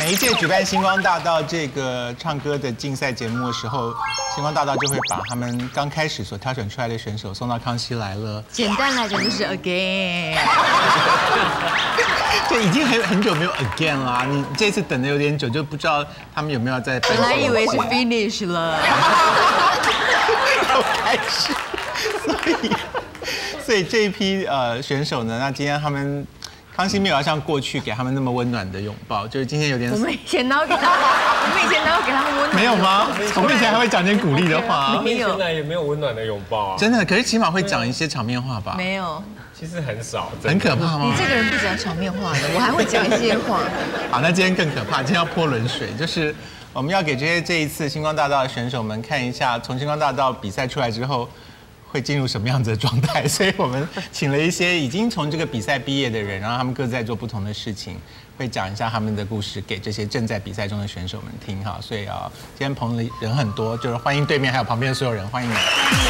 每一届举办星光大道这个唱歌的竞赛节目的时候，星光大道就会把他们刚开始所挑选出来的选手送到康熙来了。 简单来讲就是 again。 对，已经很久没有 again 啦。你这次等的有点久，就不知道他们有没有在。 本来以为是 finish 了。 又开始，所以这一批选手呢，那今天他们。康熙没有要像过去给他们那么温暖的拥抱，就是今天有点。 我们以前哪有给他们温暖？ 没有吗？我们以前还会讲点鼓励的话。 没有，现在也没有温暖的拥抱啊。 真的，可是起码会讲一些场面话吧？ 没有， 其实很少。 很可怕吗？ 你这个人不讲场面话的，我还会讲一些话。 好，那今天更可怕，今天要泼冷水，就是我们要给这一次星光大道的选手们看一下，从星光大道比赛出来之后。会进入什么样子的状态？所以我们请了一些已经从这个比赛毕业的人，然后他们各自在做不同的事情，会讲一下他们的故事给这些正在比赛中的选手们听哈。所以啊，今天棚里人很多，就是欢迎对面还有旁边的所有人，欢迎你们。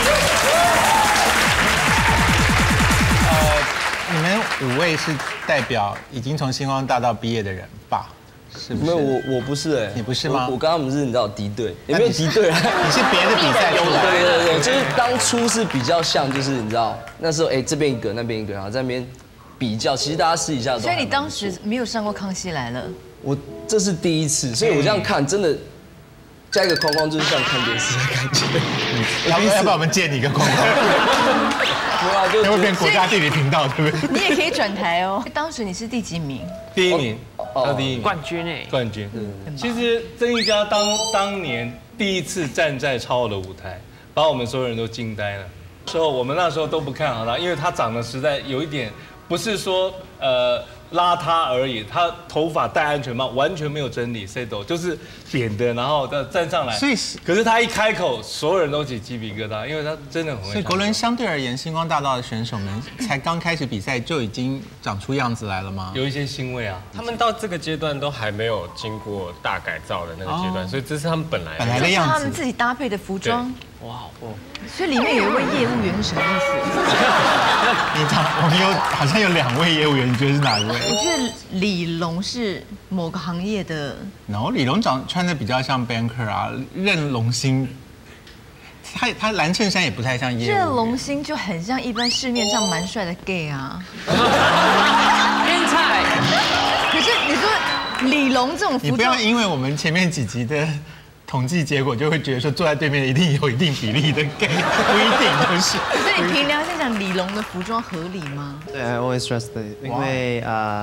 你们5位是代表已经从星光大道毕业的人吧？是不是？ 没有，我不是哎， 你不是吗？ 我跟他们是你知道敌对，也没有敌对啊。 你是别的比赛出来的？ 对，就是当初是比较像，就是你知道那时候这边一个那边一个，然后在那边比较，其实大家私底下都。 所以你当时没有上过《康熙来了》？ 我这是第一次，所以我这样看真的。加一个框框就是像看电视的感觉。 要不要我们借你一个框框？ 没有啊，就会变国家地理频道，对不对？ 你也可以转台哦。当时你是第几名？ 第1名， 他第1名，冠军哎， 冠军。其实曾一家当年第一次站在超偶的舞台，把我们所有人都惊呆了。我们那时候都不看好他，因为他长得实在有一点，不是说邋遢而已，他头发戴安全帽，完全没有整理 ，set 就是扁的，然后站上来。所以，可是他一开口，所有人都起鸡皮疙瘩，因为他真的很会。 所以国伦相对而言，星光大道的选手们才刚开始比赛就已经长出样子来了吗？ 有一些欣慰啊。 他们到这个阶段都还没有经过大改造的那个阶段，所以这是他们本来的样子。 他们自己搭配的服装。哇哦！所以里面有一位业务员是什么意思？ 我们好像有2位业务员，你觉得是哪一位？ 我觉得李龙是某个行业的。 No， 李龙穿的比较像 banker 啊，任龙星。他蓝衬衫也不太像业务员。任龙星就很像一般市面上蛮帅的 gay 啊。 天才。 可是你说李龙这种服装， 你不要因为我们前面几集的。统计结果就会觉得说坐在对面的一定有一定比例的 gay， 不一定就是。 所以你凭良心讲，李龙的服装合理吗？ 对 ，I always dress the， 因为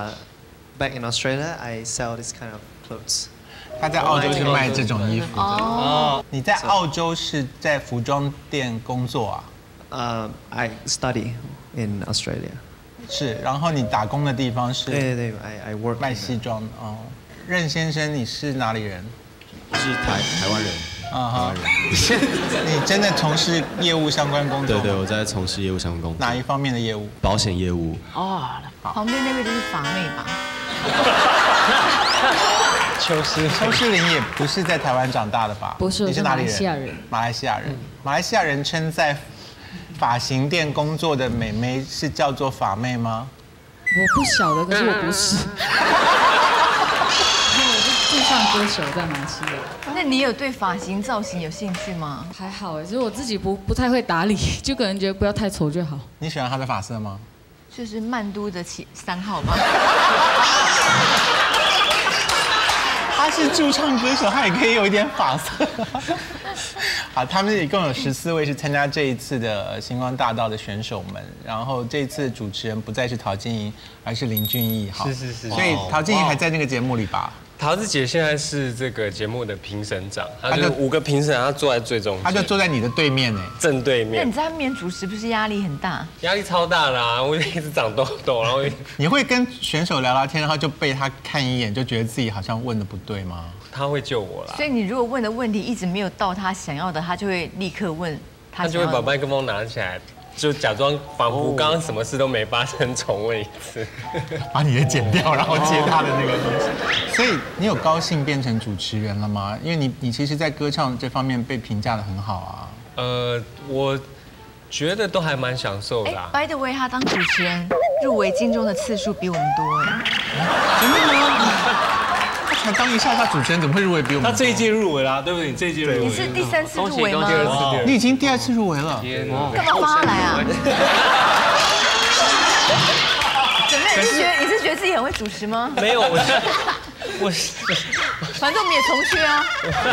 back in Australia I sell this kind of clothes。 他在澳洲是卖这种衣服的。哦。你在澳洲是在服装店工作啊？I study in Australia。 是，然后你打工的地方是？ 对 ，I work 卖西装哦。任先生，你是哪里人？ 是台湾人，台湾人。 你真的从事业务相关工作？ 对，我在从事业务相关工作。 哪一方面的业务？ 保险业务。 哦，旁边那位就是法妹吧？ 邱诗玲也不是在台湾长大的吧？ 不是， 你是哪里人？ 马来西亚人。马来西亚人称在发型店工作的美眉是叫做法妹吗？ 我不晓得，可是我不是。驻唱歌手在马来西亚。 那你有对发型造型有兴趣吗？ 还好其实我自己不太会打理，就可能觉得不要太丑就好。 你喜欢他的发色吗？ 就是曼都的3号吧。 他是驻唱歌手，他也可以有一点发色。好，他们一共有14位是参加这一次的星光大道的选手们，然后这一次主持人不再是陶晶莹，而是林俊逸。 是。 所以陶晶莹还在那个节目里吧？ 桃子姐现在是这个节目的评审长，她就5个评审，她坐在最中间， 她就坐在你的对面正对面。 那你在他面前主持不是压力很大？ 压力超大啦，我一直长痘痘，然后你会跟选手聊聊天，然后就被他看一眼，就觉得自己好像问的不对吗？ 他会救我啦。 所以你如果问的问题一直没有到他想要的，他就会立刻问他。 他就会把麦克风拿起来。就假装仿佛刚刚什么事都没发生，重问一次， 把你的剪掉，然后接他的那个东西。所以你有高兴变成主持人了吗？因为你其实，在歌唱这方面被评价的很好啊。 我觉得都还蛮享受的。 By the way， 他当主持人入围金钟的次数比我们多哎。 真的吗？他才当一下主持人怎么会入围比我们？ 他这一届入围啦，对不对？你这一届入围， 你是第3次入围吗？ 你已经第2次入围了。 天哪！ 干嘛发来啊？怎么你是觉得自己很会主持吗？ 没有，我反正我们也重去啊。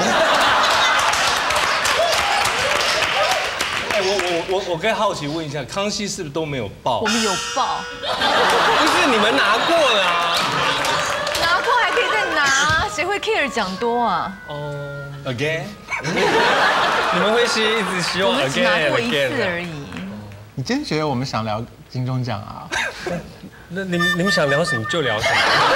哎，我更好奇问一下，康熙是不是都没有报？ 我们有报， 不是你们拿过了啊？ 拿过还可以再拿，谁会 care 讲多啊？ 哦 ，again， 你们会是一直希望我们只拿 again 过 and 1次 again 而已。 你真觉得我们想聊金钟奖啊？ 那你们想聊什么就聊什么。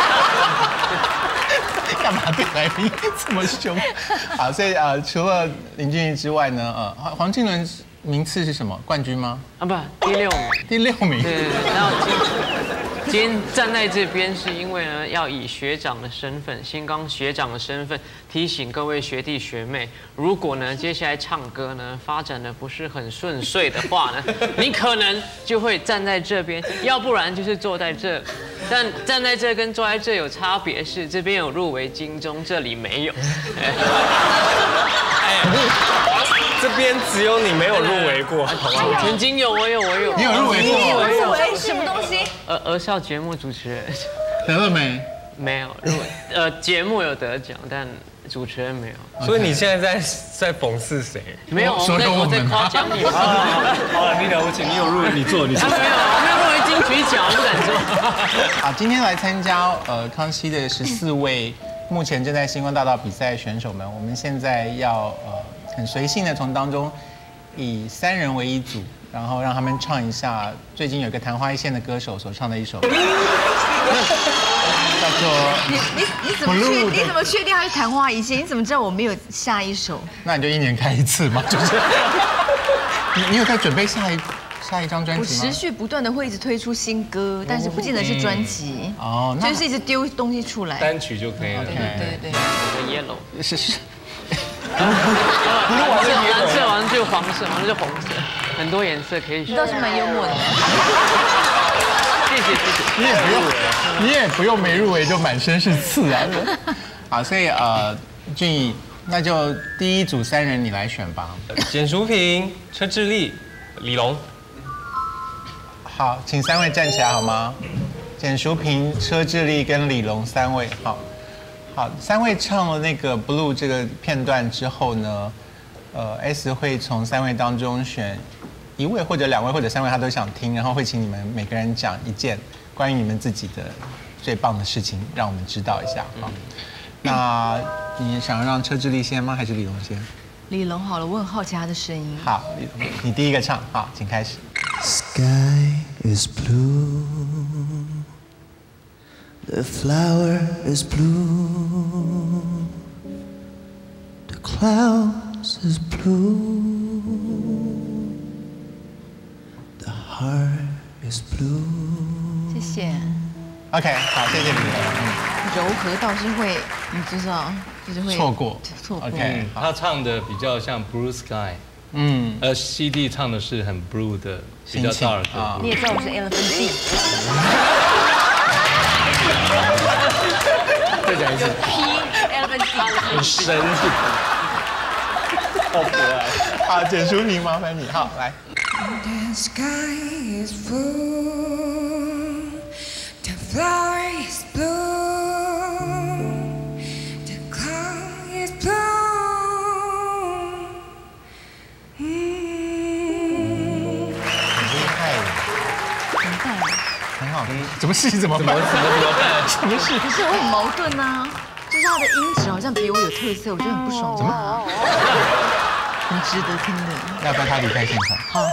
干嘛对来宾这么凶？好，所以除了林俊逸之外呢，黄靖伦名次是什么？冠军吗？ 啊，不，第6名。 第6名。 对。然后今天站在这边是因为呢，要以学长的身份，新钢学长的身份，提醒各位学弟学妹，如果呢接下来唱歌呢发展的不是很顺遂的话呢，你可能就会站在这边，要不然就是坐在这。但站在这跟坐在这有差别是，这边有入围金钟，这里没有。 这边只有你没有入围过，好吗？ 曾经有，我有。 你有入围过？ 你有入围什么东西？ 儿少节目主持人。 得了没？ 没有入围。节目有得奖，但主持人没有。 所以你现在在讽刺谁？ 没有，我在夸奖你。 好了，你了不起，你有入围，你做。 没有入围金曲奖，不敢做。 好，今天来参加康熙的14位目前正在星光大道比赛的选手们，我们现在要很随性的从当中以3人为一组，然后让他们唱一下最近有个昙花一现的歌手所唱的一首，叫做你怎么确定他是昙花一现？你怎么知道我没有下一首？ 那你就1年开1次嘛，就是你有在准备下一张专辑吗？ 我持续不断的会一直推出新歌，但是不见得是专辑哦，就是一直丢东西出来， 单曲就可以了。 对。 Yellow 是。 蓝色完就黄色，完就红色，很多颜色可以选。 你倒是蛮幽默的。 谢谢。 你也不用没入围就满身是刺啊。好，所以俊逸，那就第一组3人你来选吧。 简淑萍、车智丽、李龙。 好，请3位站起来好吗？简淑萍、车智丽跟李龙3位，好，3位唱了那个 Blue 这个片段之后呢，S 会从3位当中选1位或者2位或者3位，他都想听，然后会请你们每个人讲1件关于你们自己的最棒的事情，让我们知道一下。好，那你想让车智丽先吗？还是李龙先？ 李龙好了，我很好奇他的声音。 好，李龙，你第一个唱，好，请开始。 Sky is blue, the flower is blue, the clouds is blue, the heart is blue。 谢谢。 OK， 好，谢谢李龙。 柔和倒是会，你知道，就是会错过。 OK， 他唱的比较像 Blue Sky。而 CD 唱的是很 blue 的，比较 dark 的。 你也知道我是 Elephant D。 再讲一次。 P Elephant D。 很深。 好可爱。 好，简淑萍，麻烦你，好，来。 The sky is blue, the flower is blue, the cloud is blue. 很好听，什么事情怎么办？什么事？ 可是我很矛盾啊，就是他的音质好像比我有特色，我觉得很不爽。怎么？很值得听的。 要不然他离开现场。 好。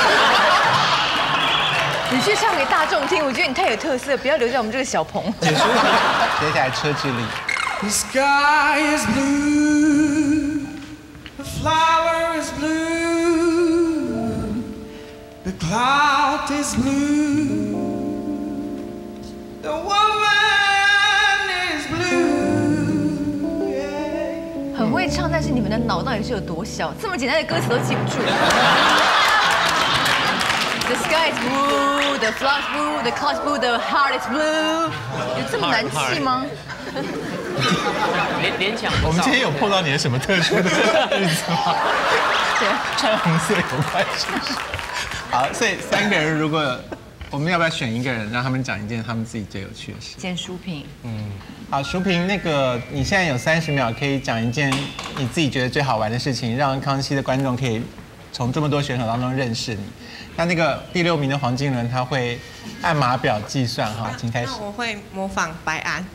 你去唱给大众听，我觉得你太有特色，不要留在我们这个小棚。 接下来车智丽。 The sky is blue, the flower is blue, the cloud is blue, the woman is blue. 很会唱，但是你们的脑到底是有多小？这么简单的歌词都记不住。The sky is blue, the flower is blue, the cloud is blue, the heart is blue。有这么难记吗？ 连抢。 我们今天有碰到你的什么特殊的日子吗？对，穿红色有关是不是？好，所以3个人，如果我们要不要选一个人，让他们讲一件他们自己最有趣的事？ 简淑萍。 好，淑萍，那个你现在有30秒，可以讲一件你自己觉得最好玩的事情，让康熙的观众可以从这么多选手当中认识你。那个第6名的黄金伦，他会按码表计算哈，请开始。 那我会模仿白安。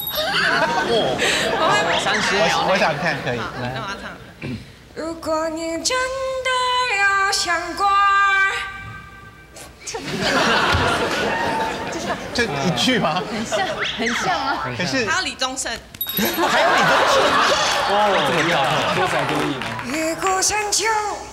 30秒， 我想看，可以。 那我要唱。如果你真的有想过。 就一句吗？ 很像啊。 可是还有李宗盛。 还有李宗盛。 哇，这么厉害，多才多艺呢。 越过山丘。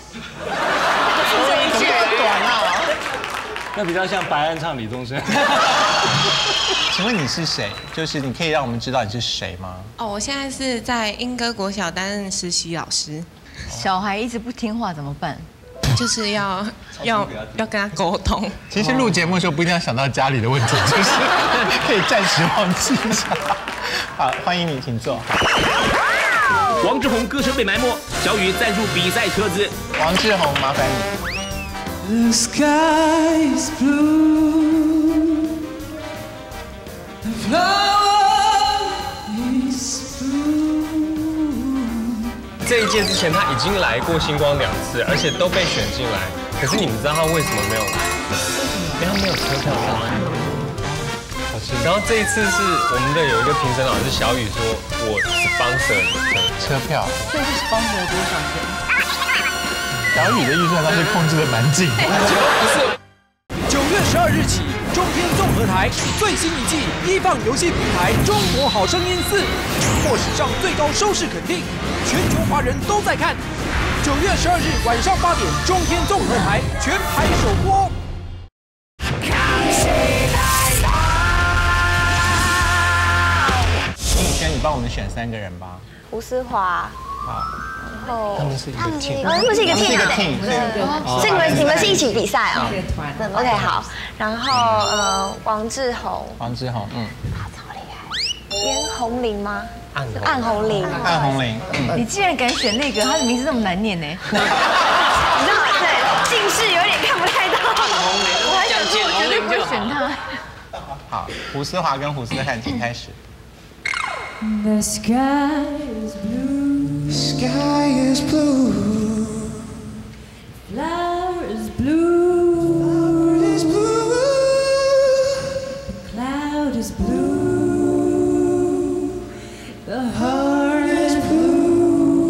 这一句很短啊。 那比较像白安唱李宗盛。 请问你是谁？就是你可以让我们知道你是谁吗？ 哦，我现在是在莺歌国小担任实习老师。 小孩一直不听话怎么办？ 就是要跟他沟通。 其实录节目的时候不一定要想到家里的问题，就是可以暂时忘记一下。好，欢迎你，请坐。 王志宏歌声被埋没，小雨赞助比赛车子。 王志宏，麻烦你。 The sky is blue, the flower is blue. 这一届之前他已经来过星光2次，而且都被选进来。可是你们知道他为什么没有来？因为他没有车票上来。然后这一次是我们的有一个评审老师小雨说，我sponsor 车票。 所以是sponsor多少钱？ 小雨的预算倒是控制的蛮紧的。 9月12日起，中天综合台最新一季一放游戏平台《中国好声音4》获史上最高收视肯定，全球华人都在看。9月12日晚上8点，中天综合台全台首播。 应轩，你帮我们选3个人吧。 吴思华。 好。 他们是一个 team， 他们是一个 team， 所以你们是一起比赛哦。OK， 好。然后王志宏， 他超厉害。严宏林吗？ 暗红林。 你竟然敢选那个，他的名字这么难念呢？你知道对，近视有点看不太到。 我还想说，我绝对不会选他。 好，胡思华跟胡思翰，请开始。 The sky is blue. The sky is blue. Flower is blue. Flower is blue. The cloud is blue. The heart is blue.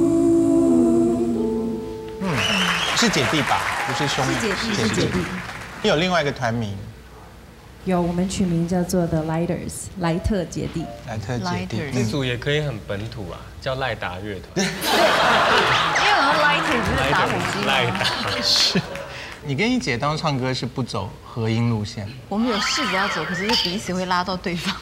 是姐弟吧？不是兄妹。 是姐弟。 有另外一个团名。 有，我们取名叫做 The Lighters， 莱特姐弟。 莱特姐弟， 这组也可以很本土啊，叫赖达乐团。 因为我们 Lighter 就是打火机。 赖达是。你跟你姐当唱歌是不走合音路线？ 我们有试着要走，可是彼此会拉到对方。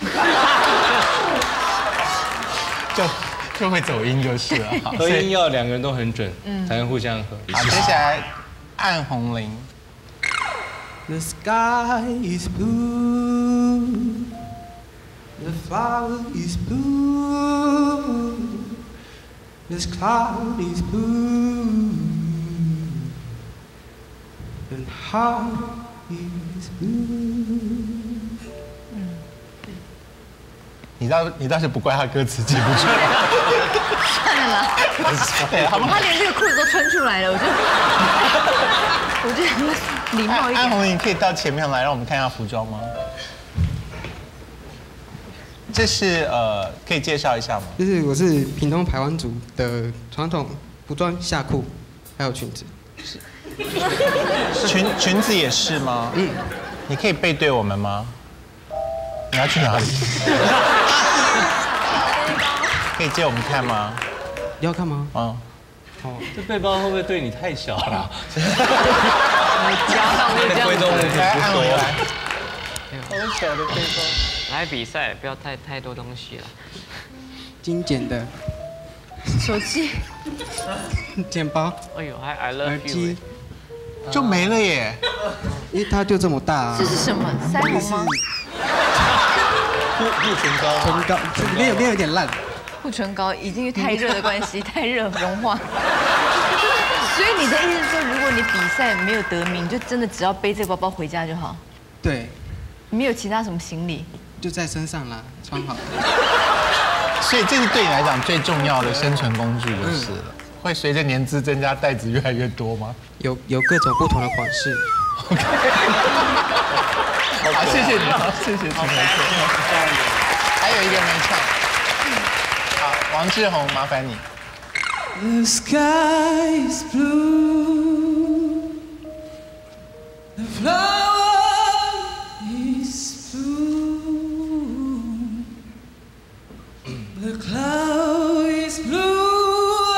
就会走音就是了。 合音要2个人都很准，才能互相合。 好，接下来暗红林。 The sky is blue. The flower is blue. This cloud is blue. And heart is blue. 你倒是不怪他歌词记不住。 算了啦， 对， 他连这个裤子都穿出来了，我觉得礼貌一点。 安红，你可以到前面来，让我们看一下服装吗？这是可以介绍一下吗？ 就是我是屏东排湾族的传统服装夏裤，还有裙子。 裙子也是吗？你可以背对我们吗？你要去哪里？可以借我们看吗？ 你要看吗？ 哦，这背包会不会对你太小了？ 家长会这样子。 来，按回来。 好小的背包。 来比赛，不要带太多东西了。 精简的。 手机。 钱包。 哎呦，还 I love you。 耳机。 就没了耶。 因为它就这么大啊。 这是什么？腮红吗？ 护唇膏。 唇膏，里面有点烂。 护唇膏已经太热的关系，太热融化。所以你的意思是说，如果你比赛没有得名，你就真的只要背这个包包回家就好？ 对， 没有其他什么行李， 就在身上啦，穿好。 所以这是对你来讲最重要的生存工具就是了。会随着年资增加，袋子越来越多吗？ 有各种不同的款式。 OK。好，谢谢你，谢谢陈培硕。还有一个没唱。好，王志宏，麻烦你。 The sky is blue, the flower is blue, the cloud is blue,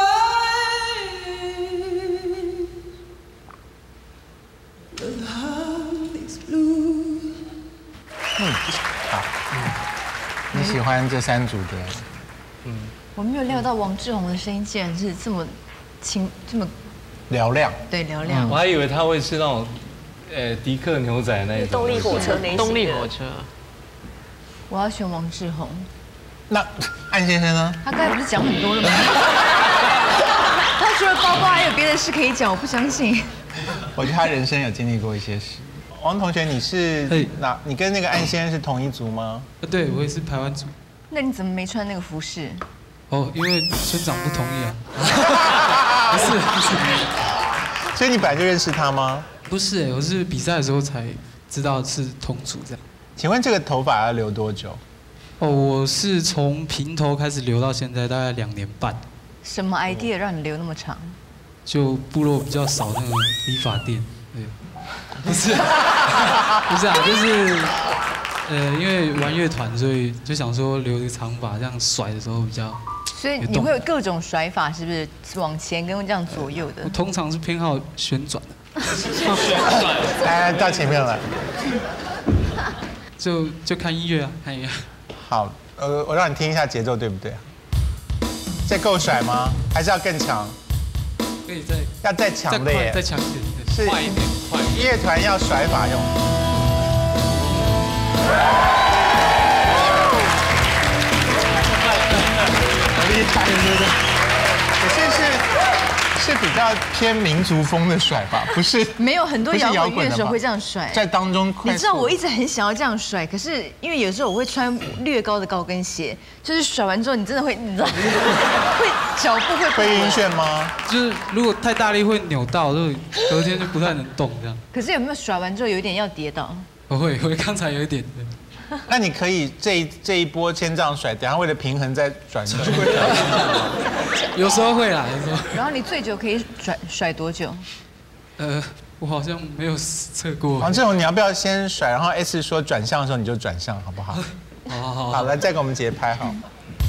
the heart is blue. 好，你喜欢这3组的？ 我没有料到王志宏的声音竟然是这么轻，这么嘹亮。 对，嘹亮。 我还以为他会是那种，迪克牛仔那一种。 动力火车那一种。 动力火车。 我要选王志宏。 那安先生呢？ 他刚才不是讲很多了吗？他除了包包还有别的事可以讲，我不相信。 我觉得他人生有经历过一些事。王同学，你是你跟那个安先生是同一组吗？ 对，我也是排湾组。 那你怎么没穿那个服饰？ 哦，因为村长不同意啊。不是。 所以你本来就认识他吗？ 不是我是比赛的时候才知道是同组这样。 请问这个头发要留多久？ 哦，我是从平头开始留到现在，大概2年半。 什么 idea 让你留那么长？ 就部落比较少那个理发店，对。不是，不是啊，就是。因为玩乐团，所以就想说留一个长发，这样甩的时候比较。 所以你会有各种甩法，是不是？往前跟这样左右的。 我通常是偏好旋转的。 来到前面来。 就看音乐啊，看音乐。 好，我让你听一下节奏，对不对？这够甩吗？还是要更强？ 可以要再强的耶， 再强一点， 是快一点，快。 乐团要甩法用。很厉害，对不对？可是是比较偏民族风的甩法，不是？ 没有很多摇滚乐手会这样甩， 在当中快速。 你知道我一直很想要这样甩，可是因为有时候我会穿略高的高跟鞋，就是甩完之后你真的会，你知道，会脚步会晕眩吗？ 就是如果太大力会扭到，就隔天就不太能动这样。 可是有没有甩完之后有一点要跌倒？ 我刚才有一点。 那你可以这一波先这样甩，等下为了平衡再转一转。 有时候会啦，有时候。 然后你最久可以甩多久？ 我好像没有测过。 王志宏，你要不要先甩，然后 S 说转向的时候你就转向，好不好？好，来再给我们节拍好。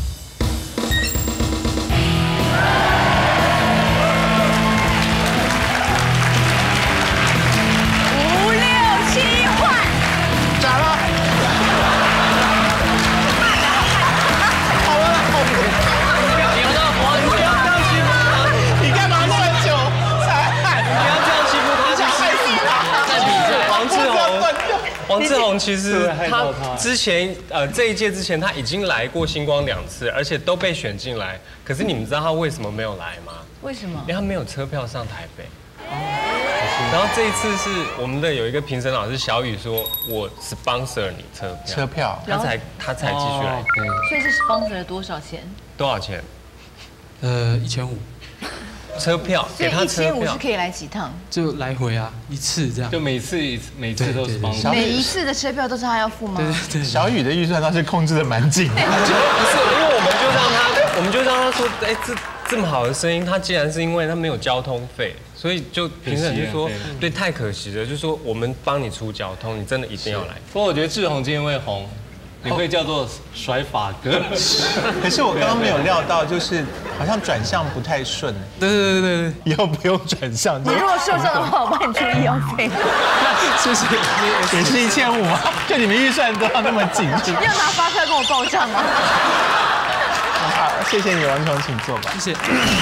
王志宏其实他之前这一届之前他已经来过星光2次，而且都被选进来。可是你们知道他为什么没有来吗？ 为什么？ 因为他没有车票上台北。然后这一次是我们的有一个评审老师小雨说，我 sponsor 你车票，他才继续来。 所以是 sponsor 了多少钱？ 多少钱 ？1500。 车票，给他车票。 1500是可以来几趟？ 就来回啊，一次这样。 就每次都是帮。 每一次的车票都是他要付吗？ 对。 小雨的预算倒是控制的蛮紧的。 不是，因为我们就让他说，哎，这么好的声音，他既然是因为他没有交通费，所以就评审就说，对，太可惜了，就说我们帮你出交通，你真的一定要来。 不过我觉得志宏今天会红。你会叫做甩发哥， 可是我刚刚没有料到，就是好像转向不太顺。 对， 以后不用转向。 你如果受伤的话，我帮你出医药费。 谢谢， 也是1500吗？就你们预算都要那么紧？ 要拿发票跟我报账吗？ 好，谢谢你，王琼，请坐吧。 谢谢。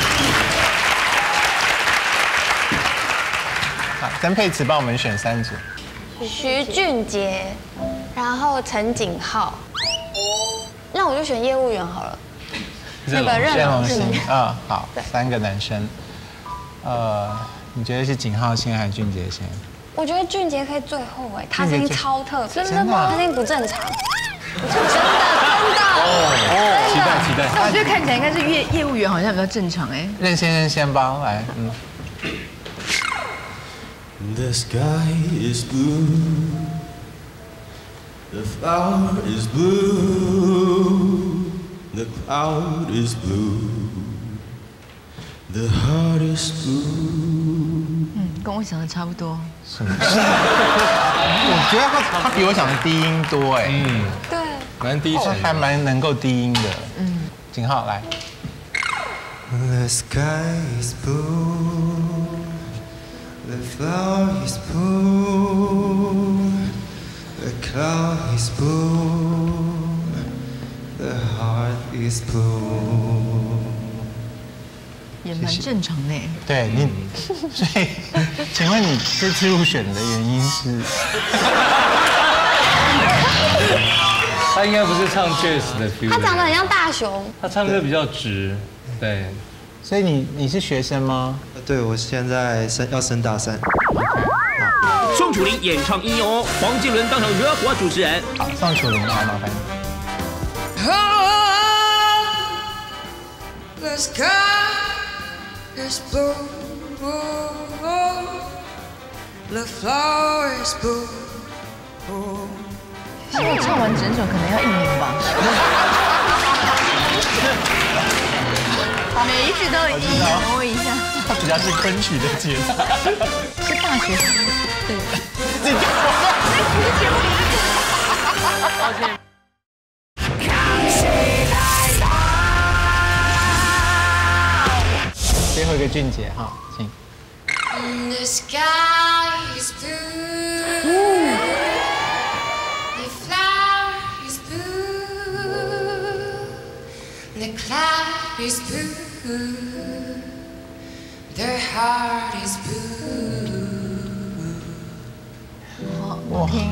好，曾沛慈帮我们选3组。 徐俊杰，然后陈景浩，那我就选业务员好了。 那个任龙星啊，好，3个男生，你觉得是景浩先还是俊杰先？ 我觉得俊杰可以最后哎，他声音超特别， 真的吗？ 他声音不正常，真的。 期待。 那我觉得看起来应该是业务员好像比较正常哎。 任先生先吧，来 The sky is blue, the flower is blue, the cloud is blue, the heart is blue. 跟我想的差不多。 什么？我觉得他比我想的低音多哎。 对。 蛮低沉， 还蛮能够低音的。景浩来。 The sky is blue, the flower is blue, the cloud is blue, the heart is blue. 也蛮正常的。 对你，所以，请问你这次入选的原因是？ 他应该不是唱 jazz 的 feel， 他长得很像大雄， 他唱歌比较直，对。 所以你是学生吗？ 对，我现在要升大3。 宋楚龄演唱应用哦，黄杰伦当场惹火主持人。 好，宋楚龄，来麻烦你。 The sky is blue, the flower is blue. 现在唱完整首可能要1年吧。每一句都一模一样。 他比较是昆曲的节奏。 是大学生。对。 你干嘛？ 抱歉。 最后一个俊杰哈，请。 The sky is blue, the flower is blue, the cloud is blue, their heart is blue. 好听。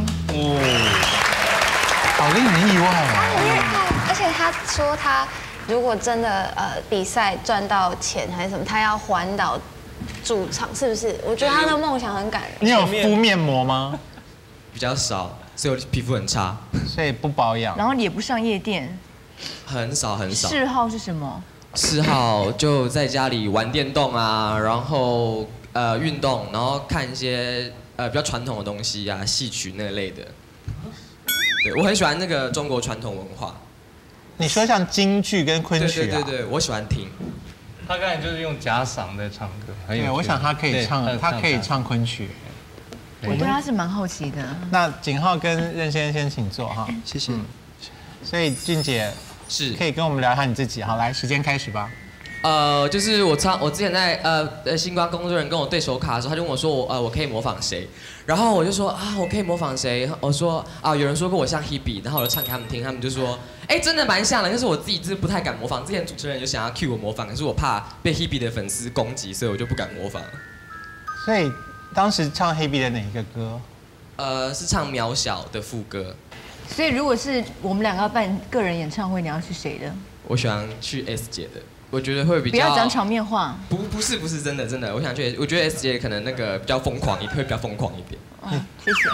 好令人意外啊！ 而且他说他如果真的比赛赚到钱还是什么，他要环岛。 驻场是不是？我觉得他的梦想很感人。 你有敷面膜吗？ 比较少，所以我皮肤很差， 所以不保养。 然后也不上夜店。 很少。 嗜好是什么？ 嗜好就在家里玩电动啊，然后运动，然后看一些比较传统的东西啊，戏曲那类的。对，我很喜欢那个中国传统文化。 你说像京剧跟昆曲啊？ 对，我喜欢听。 他刚才就是用假嗓在唱歌， 对，我想他可以唱，他可以唱昆曲。 我对他是蛮好奇的。 那景浩跟任先生先请坐哈， 谢谢。 所以俊姐是可以跟我们聊一下你自己，好，来，时间开始吧。 就是我之前在星光工作人员跟我对手卡的时候，他就问我说我可以模仿谁，然后我就说我可以模仿谁，我说有人说过我像 Hebe， 然后我就唱给他们听，他们就说真的蛮像的，但是我自己不太敢模仿。之前主持人就想要 cue 我模仿，可是我怕被 Hebe 的粉丝攻击，所以我就不敢模仿。 所以当时唱 Hebe 的哪一个歌？ 是唱渺小的副歌。 所以如果是我们2个要办个人演唱会，你要去谁的？ 我喜欢去 S 姐的。 我觉得会比较不要讲场面话， 不是真的，我想去，我觉得 S 姐可能那个比较疯狂，会比较疯狂一点。 谢谢。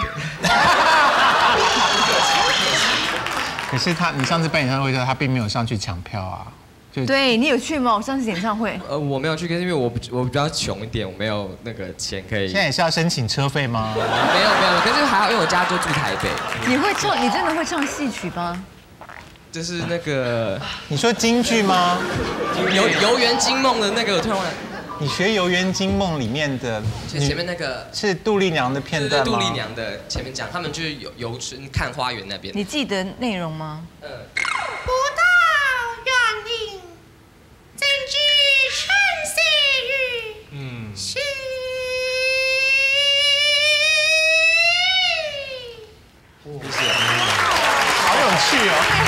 可是你上次办演唱会的时候，他并没有上去抢票啊。 对你有去吗？我上次演唱会。 我没有去，可是因为我比较穷一点，我没有那个钱可以。 现在也是要申请车费吗？ 没有，可是还好，因为我家就住台北。 你会唱？你真的会唱戏曲吗？ 就是那个， 你说京剧吗？ 游园惊梦的那个，我突然忘了。 你学游园惊梦里面的前面那个是杜丽娘的片段吗？ 杜丽娘的前面讲，他们就是游春看花园那边。 你记得内容吗？ 不到园林，怎知春色雨？是。 好有趣哦！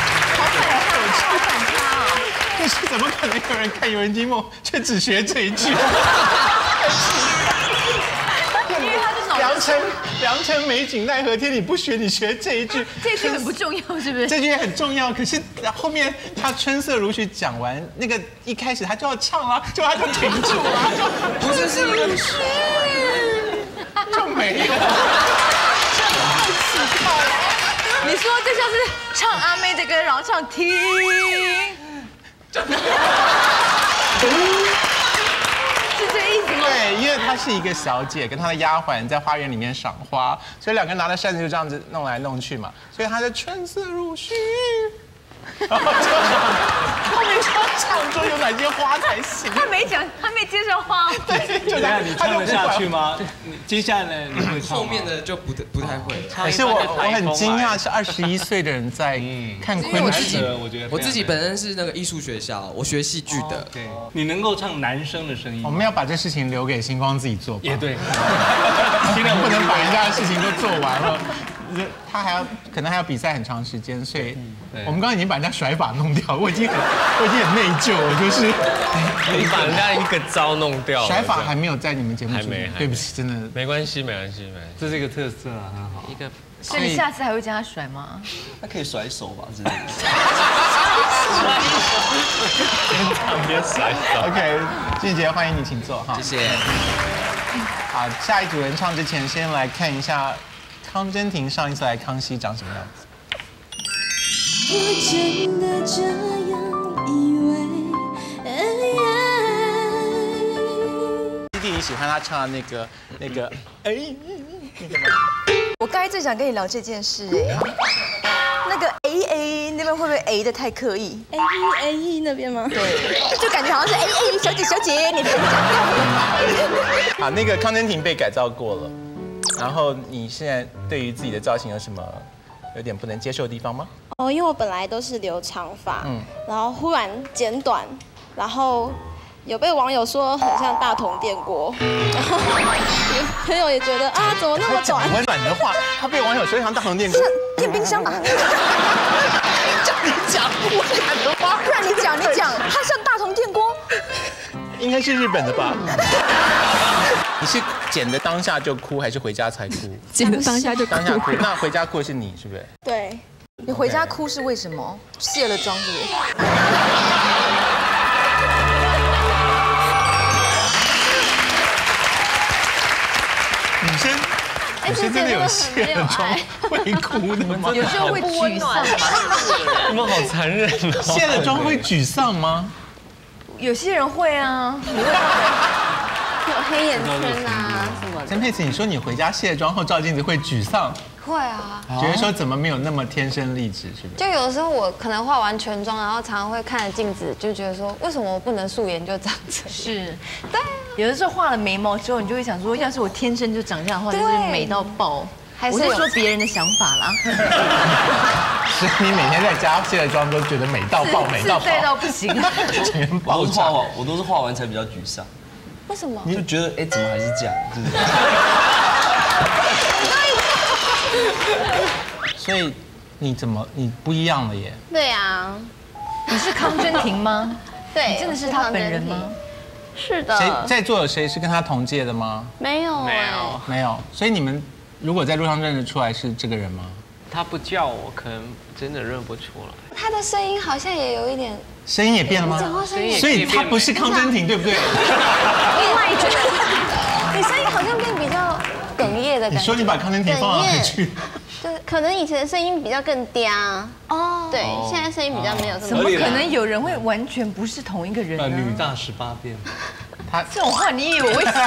但是怎么可能有人看《游园惊梦》却只学这一句？ 因为他这种良辰美景奈何天，你不学，你学这一句， 这句很不重要，是不是？ 这句也很重要，可是后面他春色如许讲完，那个一开始他就要唱了，就他就停住了，就不是一个就没有。 你说这像是唱阿妹的歌，然后唱停。是这意思吗？ 对，因为她是一个小姐，跟她的丫鬟在花园里面赏花，所以两个人拿着扇子就这样子弄来弄去嘛，所以她的春色如许。然后后面就要唱说有哪些花才行。 他没讲，他没介绍花。 对，就这样你唱得下去吗？接下来呢，你会唱吗？ 后面的就不太会。 可是我很惊讶，是21岁的人在看昆曲。 我自己本身是那个艺术学校，我学戏剧的。 对，你能够唱男生的声音。 我们要把这事情留给星光自己做吧。 也对， 尽量不能把人家的事情都做完了。他可能还要比赛很长时间，所以我们刚刚已经把人家甩法弄掉，我已经很内疚了，就是你把人家一个招弄掉了。 甩法还没有在你们节目中，对不起，真的没关系， 这是一个特色啊，很好。 一个， 所以你下次还会叫他甩吗？ 他可以甩手吧之类的。 边唱边甩手。 OK， 俊杰，欢迎你，请坐哈。 谢谢。 好，下一组人唱之前，先来看一下康真婷上一次来康熙长什么样子。 我真的这样以为。 弟弟，你喜欢他唱的那个那个吗？ 我刚才最想跟你聊这件事哎，那个 A 那边会不会 A 的太刻意 ？A 那边吗？ 对，就感觉好像是 A 小姐，你别讲。 好，那个康真婷被改造过了，然后你现在对于自己的造型有什么有点不能接受的地方吗？ 哦，因为我本来都是留长发，然后忽然剪短，然后有被网友说很像大同电锅，然后朋友也觉得啊，怎么那么短？ 温暖的话，他被网友说像大同电锅， 电冰箱吧？ 叫你讲温暖的话， 不然你讲，它像大同电锅， 应该是日本的吧？你是剪的当下就哭，还是回家才哭？ 剪的当下就哭。 当下哭，那回家哭的是你，是不是？ 对。 你回家哭是为什么？卸了妆是不是？ 女生真的有卸了妆会哭的吗？ 有时候会沮丧。 你们好残忍哦！ 卸了妆会沮丧吗？ 有些人会啊。 有黑眼圈啊什么的。 曾沛慈，你说你回家卸妆后照镜子会沮丧？ 会啊。 觉得说怎么没有那么天生丽质，是不是？ 就有的时候我可能化完全妆，然后常常会看着镜子，就觉得说为什么我不能素颜就长这样？ 是。对。有的时候画了眉毛之后，你就会想说，要是我天生就长这样的话，就是美到爆。我是说别人的想法啦。 所以你每天在家卸了妆都觉得美到爆，美到爆， 对到不行。 全爆炸。 我都是画完才比较沮丧。 为什么？ 你就觉得怎么还是这样？ 所以你不一样了耶？ 对啊。 你是康真婷吗？ 对。 你真的是他本人吗？ 是的。 谁在座有谁是跟他同届的吗？ 没有。 没有。所以你们如果在路上认得出来是这个人吗？ 他不叫我，可能真的认不出来。 他的声音好像也有一点。 声音也变了吗？ 讲话声音。 所以他不是康真婷，对不对？ 另外一句，你声音好像变比较哽咽的感觉。 你说你把康真婷放到哪里去？ 就是可能以前的声音比较更嗲哦，对，现在声音比较没有这么。 怎么可能有人会完全不是同一个人呢？ 女大18变。 他这种话你以为我会信？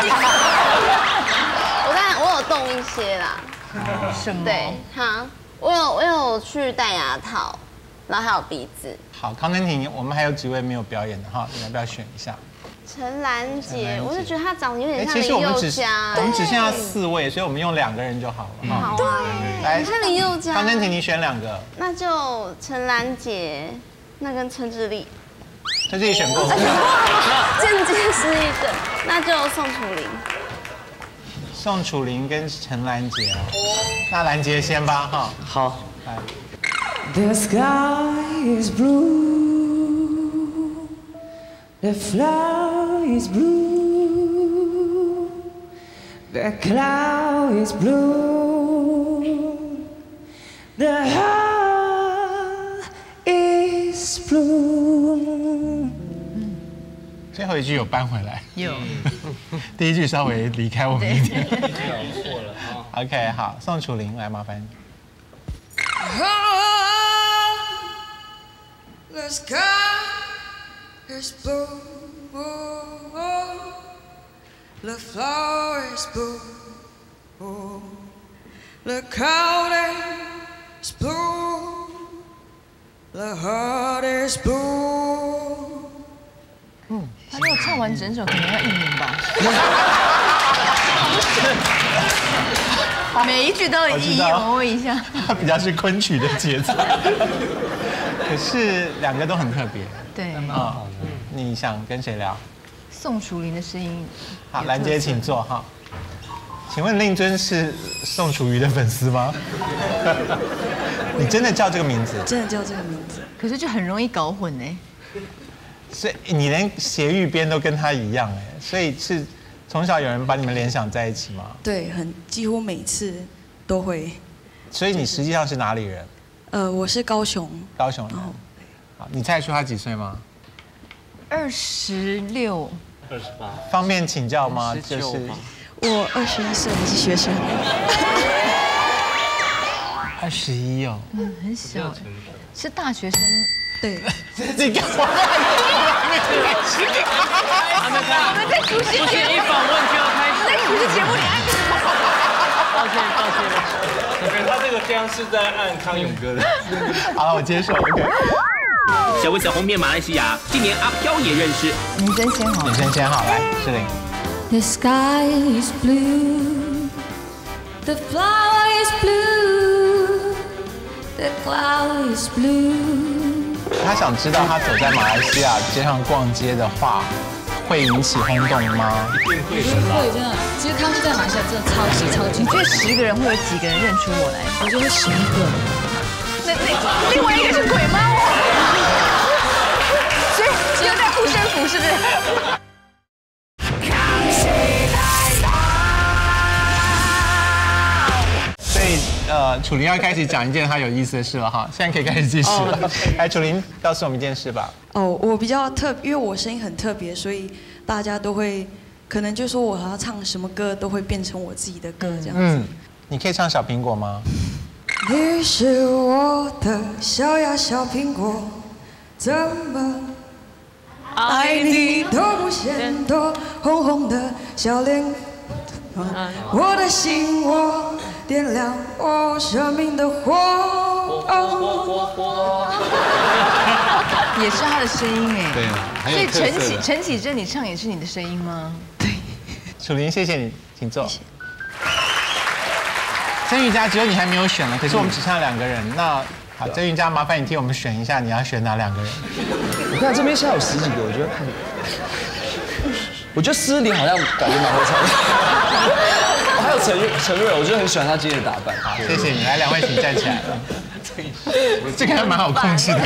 我有动一些啦。 什么？ 对，哈，我有去戴牙套，然后还有鼻子。 好，康真婷，我们还有几位没有表演的哈，你要不要选一下？ 陈兰姐，我就觉得她长得有点像林宥嘉。 我们只剩下4位，所以我们用2个人就好了。 好啊，来，看林宥嘉。 康真婷，你选2个。 那就陈兰姐，那跟陈志丽。 陈志丽选过了。 间接失忆症，那就宋楚龄。 宋楚龄跟陈兰杰啊，那兰杰先吧哈。 好， 来。 The sky is blue, the flower is blue, The cloud is blue. The heart is blue. 最后一句有搬回来， 有。 第一句稍微离开我们一点。 搞错了啊。 OK， 好，宋楚龄来麻烦你。 The sky is blue, the flower is blue, the cloud is blue, the heart is blue. 他如果唱完整首，可能要1年吧。每一句都有意义，我问一下。 它比较是昆曲的节奏，可是2个都很特别。 对。 啊，你想跟谁聊？ 宋楚龄的声音。 好，兰姐请坐哈。请问令尊是宋楚瑜的粉丝吗？你真的叫这个名字？ 真的叫这个名字。 可是就很容易搞混哎。 所以你连斜玉边都跟他一样哎，所以是从小有人把你们联想在一起吗？ 对，几乎每次都会。 所以你实际上是哪里人？ 我是高雄。 高雄人。好，你猜出他几岁吗 ？26、28。 方便请教吗？就是我21岁，我是学生。 21哦。 嗯，很小，是大学生。 对。 这个我们在主持不是一访问就要开始， 在主持节目里按什么？ 抱歉。 他这个刚是在按康永哥的。 好了，我接受。OK。 小魏小红遍马来西亚，今年阿飘也认识。 女生先好。 女生先好，来，诗玲。 The sky is blue, the flower is blue, the cloud is blue. 他想知道他走在马来西亚街上逛街的话，会引起轰动吗？ 一定会的。 会，真的。其实康熙在马来西亚真的超级。 你觉得10个人会有几个人认出我来？ 我觉得11个。 那另外一个是鬼吗？所以又在护身符是不是？ 楚龄要开始讲一件他有意思的事了哈，现在可以开始计时了。来，楚龄告诉我们一件事吧。 我比较因为我声音很特别，所以大家都会可能就说我要唱什么歌都会变成我自己的歌这样子。 你可以唱小苹果吗？ 你是我的小呀小苹果，怎么爱你都不嫌多，红红的小脸，我的心我。 点亮我生命的火， 也是他的声音哎。 对啊， 所以陈绮贞，你唱也是你的声音吗？ 对。 楚龄，谢谢你，请坐。曾瑜佳，只有你还没有选了，可是我们只剩下2个人。那好，曾瑜佳，麻烦你替我们选一下，你要选哪2个人？ 我看这边现在有10几个，我觉得诗玲好像感觉蛮会唱的。还有陈瑞，我就很喜欢他今天的打扮。 好，谢谢你，来2位请站起来。这个还蛮好控制的。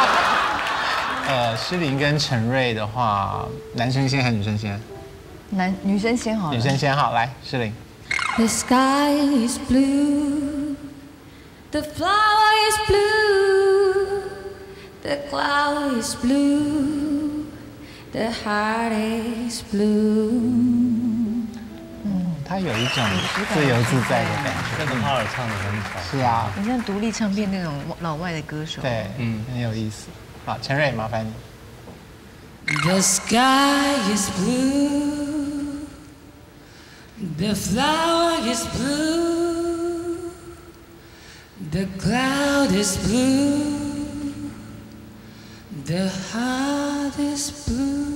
诗玲跟陈瑞的话，男生先还是女生先？ 女生先好。 女生先好，来，诗玲。 The sky is blue, the flower is blue, the cloud is blue, the heart is blue. 他有一种自由自在的感觉， 跟哈尔唱的很好。 是啊， 很像独立唱片那种老外的歌手。 对，很有意思。好，陈瑞，麻烦你。 The sky is blue, the flower is blue, the cloud is blue, the heart is blue.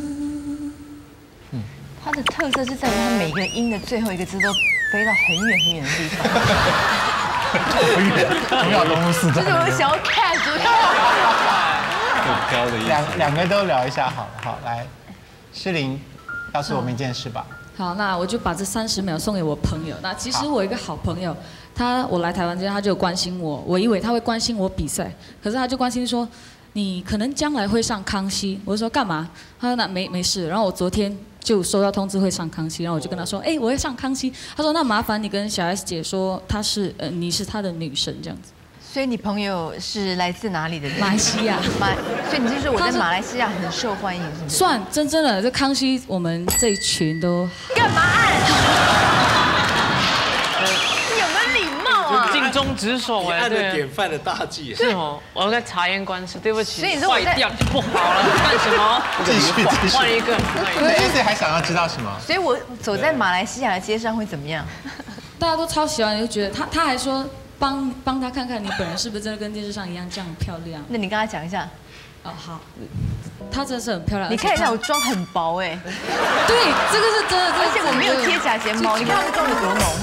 它的特色是在于它每个音的最后一个字都飞到很远很远的地方。 多远？从小东路4段。 就是我想要看，就是。 很飘的意思。 两个都聊一下好了，好，来，诗玲，告诉我们一件事吧。 好，那我就把这30秒送给我朋友。那其实我有一个好朋友，我来台湾之后他就关心我，我以为他会关心我比赛，可是他就关心说。 你可能将来会上康熙，我就说干嘛？他说那没事。然后我昨天就收到通知会上康熙，然后我就跟他说，哎，我要上康熙。他说那麻烦你跟小 S 姐说，你是她的女神这样子。 所以你朋友是来自哪里的人？ 马来西亚。 所以你是说我在马来西亚很受欢迎，是不是？ 算真的，这康熙我们这一群都干嘛按？你有没有礼貌啊？ 尽忠职守哎， 按的典范的大忌。 是哦，我在察言观色，对不起。 所以你说我坏掉就不好了，干什么？ 继续。 换一个。 对，还想要知道什么？ 所以我走在马来西亚的街上会怎么样？ 大家都超喜欢，就觉得他还说。帮他看看你本人是不是真的跟电视上一样这样漂亮？ 那你跟他讲一下。 哦，好。她真的是很漂亮。 你看一下我妆很薄哎。 对，这个是真的， 而且我没有贴假睫毛，你看他的妆有多浓。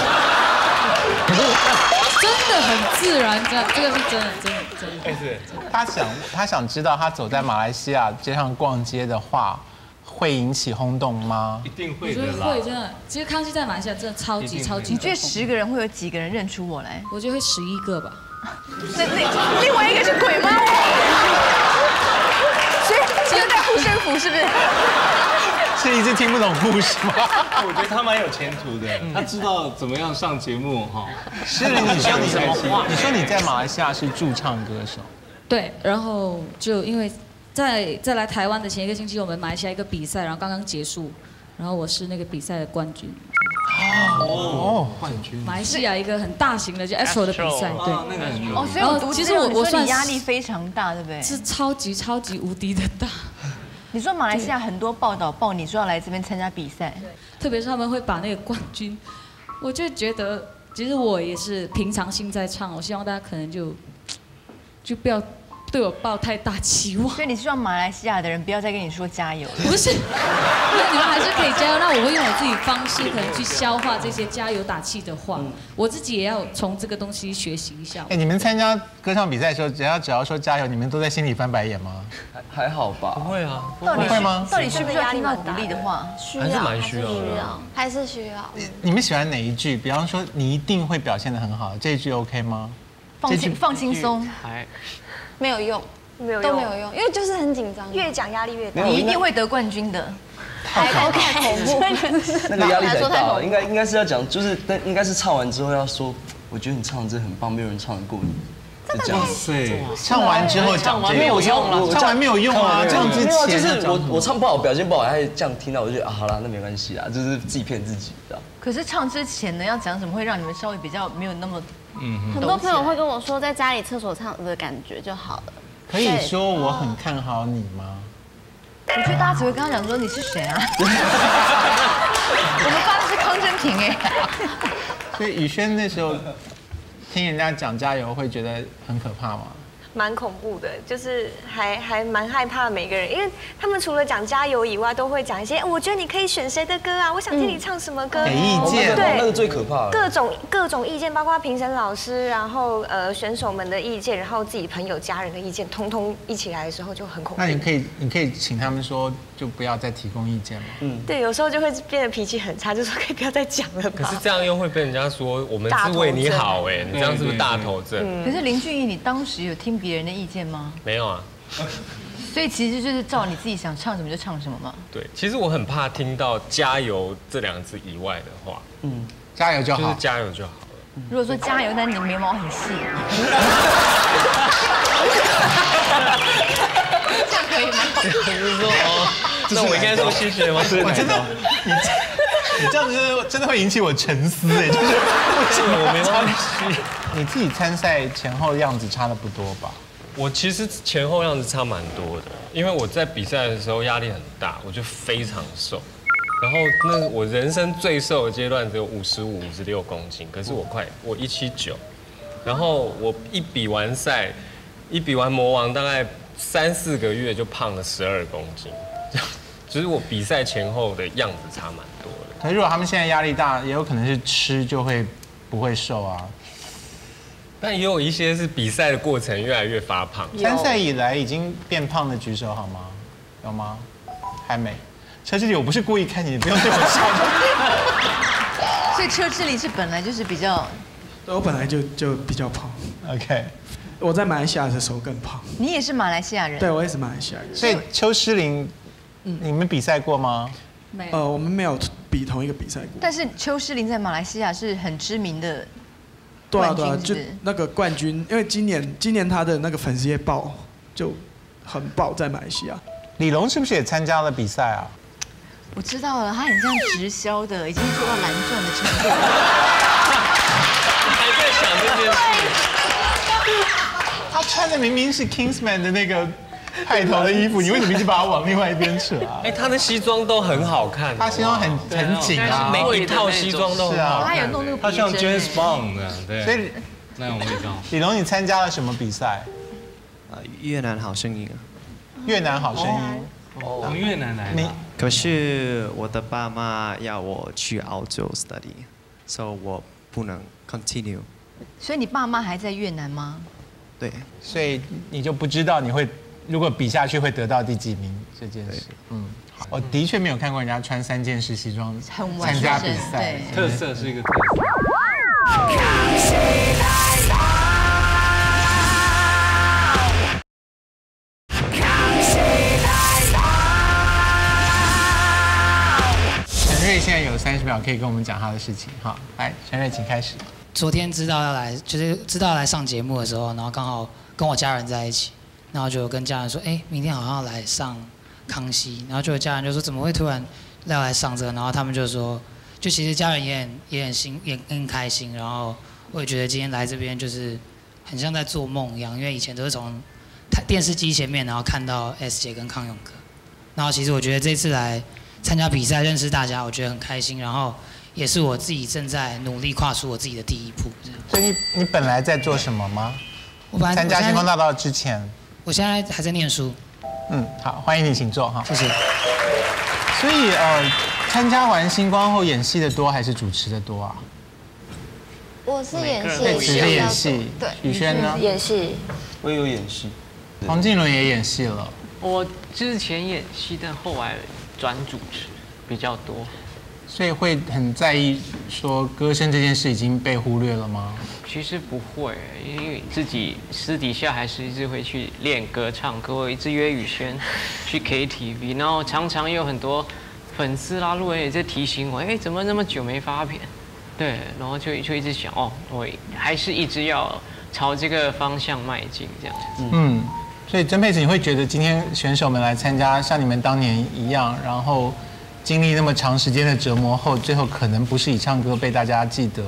真的很自然，这个是真的。 是。他想知道他走在马来西亚街上逛街的话。会引起轰动吗？ 一定会的啦。 我觉得会，真的。其实康熙在马来西亚真的超级。 你觉得10个人会有几个人认出我来？ 我觉得会11个吧。 那另外一个是鬼吗？所以今天在护身符是不是？ 是一直听不懂故事吗？ 我觉得他蛮有前途的，他知道怎么样上节目哈。 诗玲，你说你在马来西亚是驻唱歌手。 对，然后就因为。在来台湾的前1个星期，我们马来西亚一个比赛，然后刚刚结束，然后我是那个比赛的冠军。 冠军！ 马来西亚一个很大型的就 Astro 的比赛，对。 哦，所以我其实我算压力非常大，对不对？ 是超级无敌的大。 你说马来西亚很多报道报你说要来这边参加比赛， 特别是他们会把那个冠军，我就觉得其实我也是平常心在唱，我希望大家可能就不要。对我抱太大期望， 所以你希望马来西亚的人不要再跟你说加油。 不是，你们还是可以加油。那我会用我自己方式，可能去消化这些加油打气的话。我自己也要从这个东西学习一下。 哎，你们参加歌唱比赛的时候，只要说加油，你们都在心里翻白眼吗？ 还好吧。 不会啊。 不会吗？到底需不需要听到鼓励的话？ 还是蛮需要的。 还是需要。 你们喜欢哪一句？比方说，你一定会表现得很好，这一句 OK 吗？ 放轻松。 没有用，都没有用，因为就是很紧张，越讲压力越大。 你一定会得冠军的， 太恐怖。 那个压力太大了，应该是要讲，就是应该是唱完之后要说，我觉得你唱的真的很棒，没有人唱得过你。 这样对，唱完之后讲没有用了， 唱完没有用啊，唱之前就是我唱不好，表现不好，还这样听到，我就觉得啊，好啦，那没关系啦，就是自己骗自己的。 可是唱之前呢，要讲什么会让你们稍微比较没有那么。 很多朋友会跟我说，在家里厕所唱的感觉就好了。 可以说我很看好你吗？ 我觉得大家只会跟他讲说你是谁啊？我们发的是康真平哎。 所以宇轩那时候听人家讲加油，会觉得很可怕吗？ 蛮恐怖的，就是还蛮害怕每个人，因为他们除了讲加油以外，都会讲一些，我觉得你可以选谁的歌啊，我想听你唱什么歌， 给意见， 对， 那个最可怕了。各种意见，包括评审老师，然后选手们的意见，然后自己朋友家人的意见，通通一起来的时候就很恐怖。 那你可以请他们说，就不要再提供意见吗？ 对，有时候就会变得脾气很差，就说可以不要再讲了吧。 可是这样又会被人家说我们是为你好哎，你这样是不是大头症？ 可是林俊逸，你当时有听别人的意见吗？ 没有啊。 所以其实就是照你自己想唱什么就唱什么嘛。 对，其实我很怕听到“加油”这2个字以外的话。 加油就好， 就是加油就好了。 如果说加油，但你的眉毛很细，这样可以吗？ 就是说哦，那我应该说谢谢吗？ 我真的，你这样子真的会引起我沉思哎，就是为什么我没关系？你自己参赛前后样子差的不多吧？ 我其实前后样子差蛮多的，因为我在比赛的时候压力很大，我就非常瘦。然后我人生最瘦的阶段只有55、56公斤，可是我179，然后我一比完赛，一比完魔王，大概3、4个月就胖了12公斤，就是我比赛前后的样子差蛮多的。 可是如果他们现在压力大，也有可能是吃就会不会瘦啊。 但也有一些是比赛的过程越来越发胖。 参赛以来已经变胖的举手好吗？有吗？还没。车志礼，我不是故意看你，不用对我笑。 所以车志礼是本来就是比较， 我本来就比较胖。 OK， 我在马来西亚的时候更胖。 你也是马来西亚人？ 对，我也是马来西亚人。 所以邱诗凌，你们比赛过吗？ 没有。 我们没有比同一个比赛过。 但是邱诗凌在马来西亚是很知名的对啊， 冠军， 就那个冠军，因为今年他的那个粉丝页爆就很爆，在马来西亚。 李龙是不是也参加了比赛啊？ 我知道了，他很像直销的，已经做到蓝钻的程度。 还在想这件事。 他穿的明明是 Kingsman 的那个派头的衣服，你为什么一直把它往另外一边扯啊？ 他的西装都很好看， 他西装很紧啊， 每一套西装都很好看。 他有弄那个， 他像 James Bond 那样，对。 所以那种味道。 李龙，你参加了什么比赛？ 越南好声音啊。 越南好声音。 从越南来的。 可是我的爸妈要我去澳洲 study， 所以我不能 continue。 所以你爸妈还在越南吗？ 对。 所以你就不知道你会如果比下去会得到第几名这件事。我的确没有看过人家穿3件式西装参加比赛， 特色是一个特色。 陈瑞现在有30秒可以跟我们讲他的事情，好，来，陈瑞请开始。 昨天知道要来，就是知道要来上节目的时候，然后刚好跟我家人在一起，然后就跟家人说，明天好像要来上康熙，然后就有家人就说怎么会突然要来上这个，然后他们就说，就其实家人也很开心，然后我也觉得今天来这边就是很像在做梦一样，因为以前都是从电视机前面然后看到 S 姐跟康永哥，然后其实我觉得这次来参加比赛认识大家，我觉得很开心，然后也是我自己正在努力跨出我自己的第一步。 所以你本来在做什么吗？ 我本来参加星光大道之前， 我现在还在念书。 好，欢迎你，请坐哈。 谢谢。 所以参加完星光后，演戏的多还是主持的多啊？ 我是演戏， 只是演戏。 对。 宇轩呢？ 演戏。 我也有演戏。 黄靖伦也演戏了。 我之前演戏，但后来转主持比较多。 所以会很在意说歌声这件事已经被忽略了吗？ 其实不会，因为自己私底下还是一直会去练歌、唱歌，我一直约宇轩去 KTV， 然后常常有很多粉丝啦、路人也在提醒我，怎么那么久没发片？对，然后就一直想，我还是一直要朝这个方向迈进，这样。 所以曾沛慈，你会觉得今天选手们来参加，像你们当年一样，然后经历那么长时间的折磨后，最后可能不是以唱歌被大家记得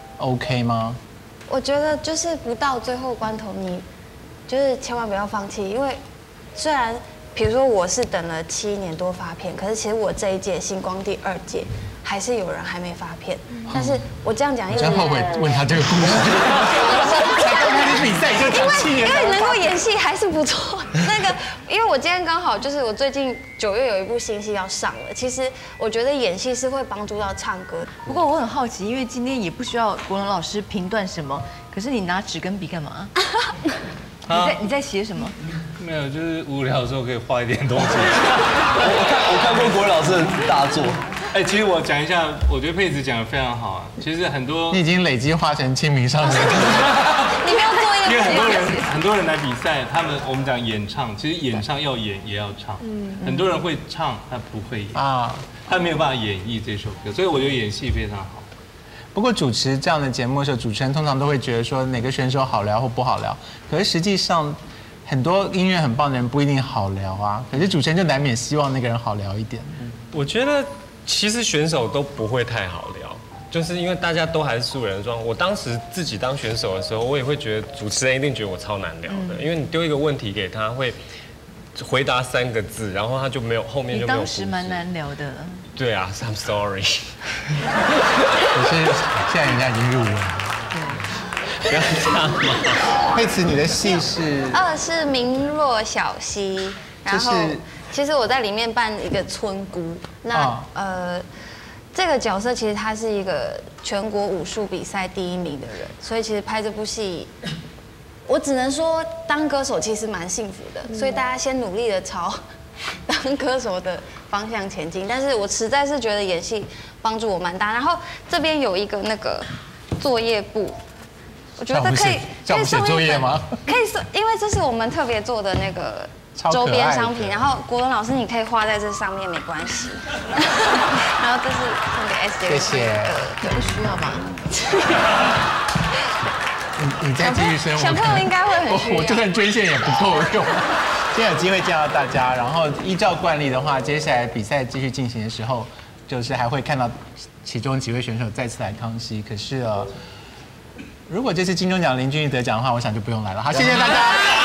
，OK 吗？ 我觉得就是不到最后关头，你就是千万不要放弃，因为虽然比如说我是等了7年多发片，可是其实我这一届星光第2届还是有人还没发片，但是我这样讲， 真后悔问他这个故事。才刚开始比赛就讲7年， 因为能够演戏还是不错。因为我今天刚好就是我最近9月有一部新戏要上了，其实我觉得演戏是会帮助到唱歌。 不过我很好奇，因为今天也不需要国伦老师评断什么，可是你拿纸跟笔干嘛？你在写什么？ 没有，就是无聊的时候可以画一点东西。 我看过国伦老师的大作。 其实我讲一下，我觉得沛慈讲的非常好啊。其实很多你已经累积画成清明上河。 你不要做一个。 因为很多人来比赛，我们讲演唱，其实演唱要演也要唱。很多人会唱，他不会演啊，他没有办法演绎这首歌，所以我觉得演戏非常好。 不过主持这样的节目的时候，主持人通常都会觉得说哪个选手好聊或不好聊，可是实际上很多音乐很棒的人不一定好聊啊。可是主持人就难免希望那个人好聊一点。 我觉得其实选手都不会太好聊，就是因为大家都还是素人状。我当时自己当选手的时候，我也会觉得主持人一定觉得我超难聊的，因为你丢一个问题给他，会回答3个字，然后他就没有后面就没有。 你当时蛮难聊的。 对啊 ，I'm sorry。 可是现在人家已经入围了。 不要这样嘛。 沛慈，你的戏是是明若小溪，然后其实我在里面扮一个村姑。那这个角色其实他是一个全国武术比赛第1名的人，所以其实拍这部戏，我只能说当歌手其实蛮幸福的，所以大家先努力的朝当歌手的方向前进。但是我实在是觉得演戏帮助我蛮大。然后这边有一个那个作业簿， 我觉得可以叫我们写作业吗？ 可以送，因为这是我们特别做的那个周边商品，然后国伦老师你可以画在这上面没关系。然后这是送给 S 姐， 谢谢。 不需要吧？ 你再继续生活， 小朋友应该会很需要。 我就算捐献也不够用。今天有机会见到大家，然后依照惯例的话，接下来比赛继续进行的时候，就是还会看到其中几位选手再次来康熙。可是如果这次金钟奖林俊逸得奖的话，我想就不用来了。好，谢谢大家。